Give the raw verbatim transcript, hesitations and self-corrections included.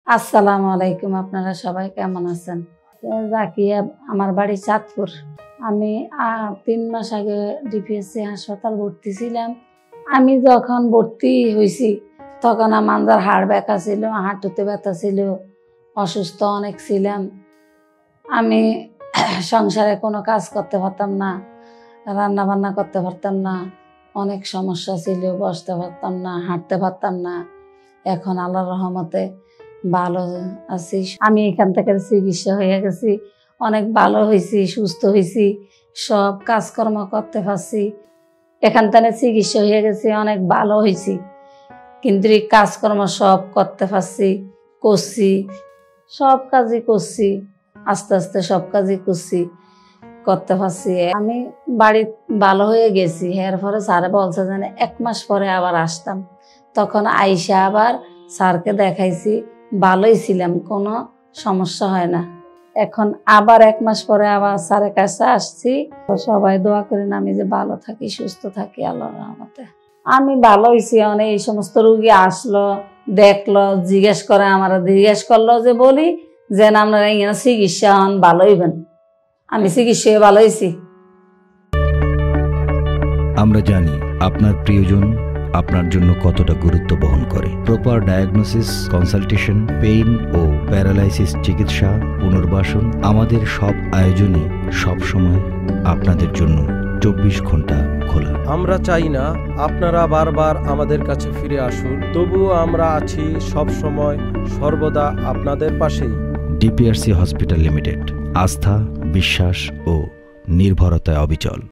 আসসালামু আলাইকুম। আপনারা সবাই কেমন আছেন? জাকিয়া, আমার বাড়ি চাঁদপুর। আমি তিন মাস আগে ডিপিআরসি হাসপাতাল ভর্তি ছিলাম। আমি যখন ভর্তি হয়েছি তখন আমার হাড় ব্যথা ছিল, হাঁটুতে ব্যথা ছিল, অসুস্থ অনেক ছিলাম। আমি সংসারে কোনো কাজ করতে পারতাম না, রান্না বান্না করতে পারতাম না, অনেক সমস্যা ছিল, বসতে পারতাম না, হাঁটতে পারতাম না। এখন আল্লাহর রহমতে ভালো আছি। আমি এখান থেকে চিকিৎসা হয়ে গেছি, অনেক ভালো হয়েছি, সুস্থ হয়েছি, সব কাজকর্ম করতে পারছি। এখান থেকে চিকিৎসা হয়ে গেছি, অনেক ভালো হয়েছি, কিন্তু এই কাজকর্ম সব করতে পারছি, করছি, সব কাজই করছি, আস্তে আস্তে সব কাজই করছি, করতে পারছি। আমি বাড়ি ভালো হয়ে গেছি। এরপরে স্যারে বলছে যে এক মাস পরে আবার আসতাম। তখন আইসা আবার স্যারকে দেখাইছি, ভালোই ছিলাম, কোনো সমস্যা হয় না। এখন আবার এক মাস পরে আবার স্যারের কাছে আসছি। সবাই দোয়া করেন আমি যে ভালো থাকি, সুস্থ থাকি আল্লাহর রহমতে। আমি ভালো হয়েছি। অনেক এই সমস্ত রুগী আসলো, দেখলো, জিজ্ঞেস করে, আমার জিজ্ঞেস করলো যে বলি যে আপনারা এখানে চিকিৎসা হন, ভালো হইবেন। আমি চিকিৎসা ভালো হয়েছি। আমরা জানি আপনার প্রিয়জন আপনার জন্য কতটা গুরুত্ব বহন করে। প্রপার ডায়াগনোসিস, কনসালটেশন, পেইন ও প্যারালাইসিস চিকিৎসা, পুনর্বাসন, আমাদের সব আয়োজনই সবসময় আপনাদের জন্য চব্বিশ ঘন্টা খোলা। আমরা চাই না আপনারা বারবার আমাদের কাছে ফিরে আসুন, তবুও আমরা আছি সব সময় সর্বদা আপনাদের পাশেই। ডিপিআরসি হসপিটাল লিমিটেড, আস্থা, বিশ্বাস ও নির্ভরতায় অবিচল।